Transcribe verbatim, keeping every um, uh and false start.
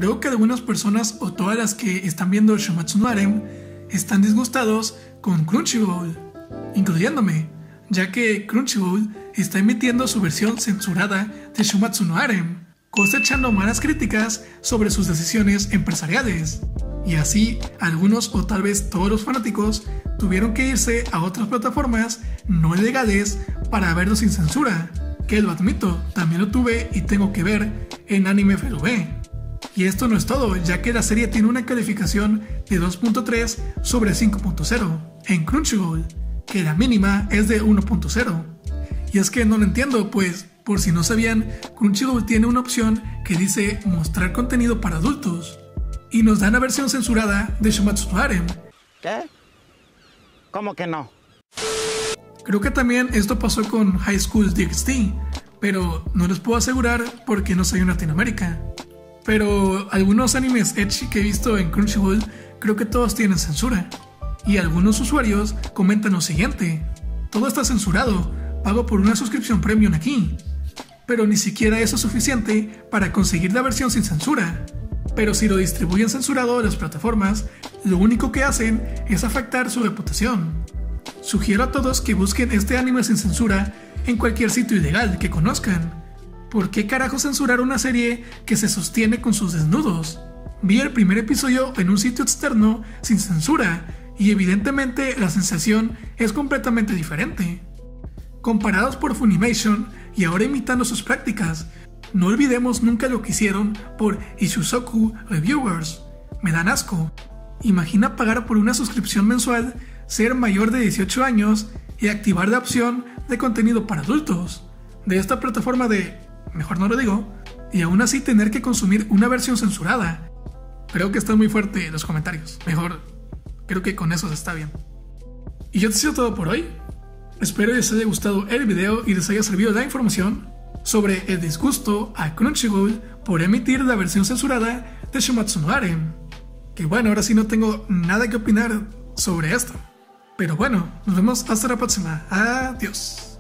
Creo que algunas personas o todas las que están viendo Shumatsu no Harem están disgustados con Crunchyroll, incluyéndome, ya que Crunchyroll está emitiendo su versión censurada de Shumatsu no Harem, cosechando malas críticas sobre sus decisiones empresariales. Y así, algunos o tal vez todos los fanáticos tuvieron que irse a otras plataformas no legales para verlo sin censura, que lo admito, también lo tuve y tengo que ver en Anime F L V. Y esto no es todo, ya que la serie tiene una calificación de dos punto tres sobre cinco punto cero en Crunchyroll, que la mínima es de uno punto cero. Y es que no lo entiendo, pues, por si no sabían, Crunchyroll tiene una opción que dice mostrar contenido para adultos, y nos dan la versión censurada de Shumatsu no Harem. ¿Qué? ¿Cómo que no? Creo que también esto pasó con High School D X D, pero no les puedo asegurar porque no soy en Latinoamérica. Pero algunos animes ecchi que he visto en Crunchyroll, creo que todos tienen censura. Y algunos usuarios comentan lo siguiente: todo está censurado, pago por una suscripción premium aquí. Pero ni siquiera eso es suficiente para conseguir la versión sin censura. Pero si lo distribuyen censurado a las plataformas, lo único que hacen es afectar su reputación. Sugiero a todos que busquen este anime sin censura en cualquier sitio ilegal que conozcan. ¿Por qué carajo censurar una serie que se sostiene con sus desnudos? Vi el primer episodio en un sitio externo sin censura y evidentemente la sensación es completamente diferente. Comparados por Funimation y ahora imitando sus prácticas, no olvidemos nunca lo que hicieron por Ishuzoku Reviewers. Me dan asco. Imagina pagar por una suscripción mensual, ser mayor de dieciocho años y activar la opción de contenido para adultos de esta plataforma de, mejor no lo digo, y aún así tener que consumir una versión censurada. Creo que están muy fuertes los comentarios. Mejor, creo que con eso está bien. Y yo te sido todo por hoy. Espero les haya gustado el video y les haya servido la información sobre el disgusto a Crunchyroll por emitir la versión censurada de Shumatsu no Harem. Que bueno, ahora sí no tengo nada que opinar sobre esto. Pero bueno, nos vemos hasta la próxima. Adiós.